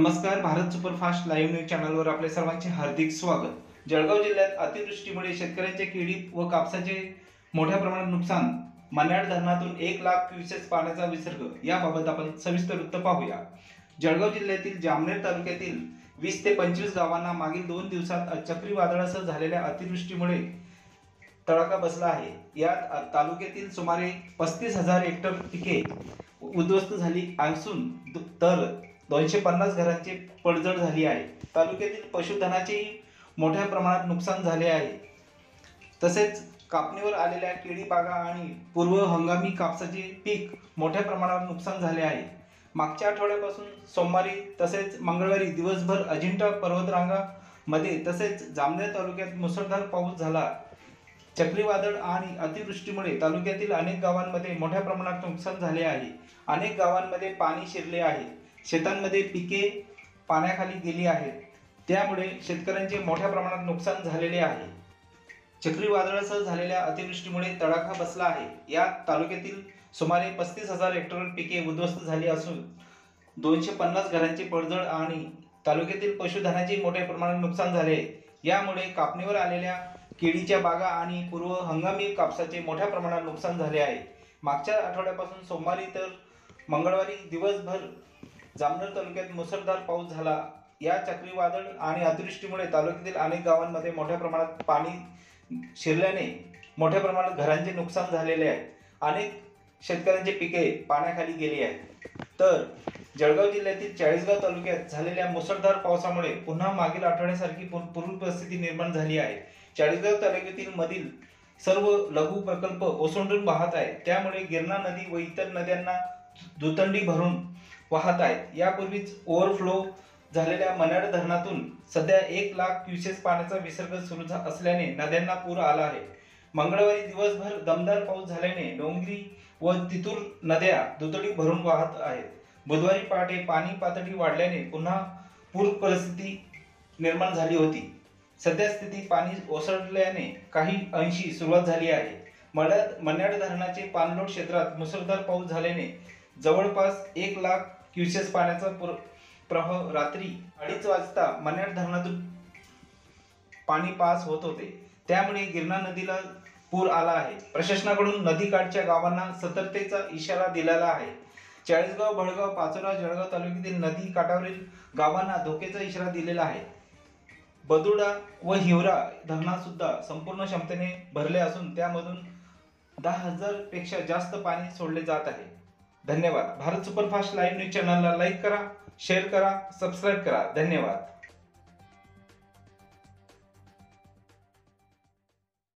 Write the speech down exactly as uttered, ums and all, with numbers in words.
नमस्कार, Bharat superfast live news चॅनलवर आपले सर्वांचे हार्दिक स्वागत। जळगाव जिल्ह्यात अतिवृष्टीमुळे शेतकऱ्यांचे केळी व कापसाचे मोठ्या प्रमाणात नुकसान। मन्याड धरणातून एक लाख क्युसेस पाण्याचा विसर्ग याबाबत आपण सविस्तर वृत्त पाहूया। जळगाव जिल्ह्यातील जामनेर तालुक्यातील वीस ते पंचवीस गावांना मागील दोन दिवसात चक्रीवादळासह झालेल्या अतिवृष्टीमुळे तडाखा बसला आहे। यात तालुक्यातील सुमारे पस्तीस हजार हेक्टर पिके उद्ध्वस्त झाली असून तर दोनशे पन्नास घरांची पडझड झाली आहे। तालुक्यातील पशुधनाचेही मोठ्या प्रमाणात नुकसान झाले आहे। तसेच कापणीवर आलेल्या केळी बागा आणि पूर्व हंगामी कापसाचे पीक मोठ्या प्रमाणात नुकसान झाले आहे। मागच्या आठवड्यापासून सोमवारी तसेच मंगळवारी दिवसभर अजिंठा पर्वतरांगा मध्ये तसेच जामनेर तालुक्यात मुसळधार पाऊस झाला। चक्रीवादळ आणि अतिवृष्टीमुळे तालुक्यातील अनेक गावांमध्ये मोठ्या प्रमाणात नुकसान झाले आहे। अनेक गावांमध्ये पाणी शिरले आहे। शेतांमध्ये पिके पाण्याखाली गेली आहेत, त्यामुळे शेतकऱ्यांचे मोठ्या प्रमाणात नुकसान झालेले आहे। चक्रीवादळासह झालेल्या अतिवृष्टीमुळे तडाखा बसला आहे। यात तालुक्यातील सुमारे पस्तीस हजार हेक्टर पिके उद्ध्वस्त झाली असून दोनशे पन्नास घरांची पडझड आणि तालुक्यातील पशुधनाचे मोठ्या प्रमाणात नुकसान झाले। यामुळे कापणीवर आलेल्या केळीच्या बागा आणि पूर्व हंगामी कापसाचे मोठ्या प्रमाणात नुकसान झाले आहे। मागच्या आठवड्यापासून सोमवारी तर मंगळवारी दिवसभर जामनेर तालुक्यात मुसळधार पाऊस झाला। या चक्रीवादळ आणि अतिवृष्टीमुळे तालुक्यातील अनेक गावांमध्ये मोठ्या प्रमाणात पाणी शिरल्याने मोठ्या प्रमाणात घरांचे नुकसान झालेले आहे। अनेक शेतकऱ्यांचे पिके पाण्याखाली गेली आहेत। तर जळगाव जिल्ह्यातील चाळीसगाव तालुक्यात झालेल्या मुसळधार पावसामुळे पुन्हा मागील आठवड्यासारखी पूर्व परिस्थिती निर्माण झाली आहे। चाळीसगाव तालुक्यातील मधील सर्व लघु प्रकल्प ओसंडून वाहत आहेत, त्यामुळे गिरणा नदी व इतर नद्यांना दुतंडी भरून वाहत आहेत। यापूर्वीच ओव्हरफ्लो झालेल्या मन्याड धरणातून सध्या एक लाख क्युसेस पाण्याचा विसर्ग सुरू असल्याने नद्यांना पूर आला आहे। मंगळवारी दिवसभर दमदार पाऊस झाल्याने डोंगरी व तितूर नद्या दुतडी भरून वाहत आहेत। बुधवारी पहाटे पाणी पातळी वाढल्याने पुन्हा पूर परिस्थिती निर्माण झाली होती। सध्या स्थिती पाणी ओसरल्याने काही अंशी सुरुवात झाली आहे। मन्याड मन्याड धरणाचे पाणलोट क्षेत्रात मुसळधार पाऊस झाल्याने जवळपास एक लाख क्युसेस पाण्याचा प्रवाह रात्री अडीच वाजता मन्याड धरणातून पाणी पास होत होते, त्यामुळे गिरणा नदीला पूर आला आहे। प्रशासनाकडून नदीकाठच्या गावांना सतर्कतेचा इशारा दिलेला आहे। चाळीसगाव, भडगाव, पाचोरा, जळगाव तालुक्यातील नदी काठावरील गावांना धोक्याचा इशारा दिलेला आहे। बदुडा व हिवरा धरणात सुद्धा संपूर्ण क्षमतेने भरले असून त्यामधून दहा हजार पेक्षा जास्त पाणी सोडले जात आहे। धन्यवाद। भारत सुपरफास्ट लाईव्ह न्यूज चॅनलला लाईक करा, शेअर करा, सबस्क्राईब करा। धन्यवाद।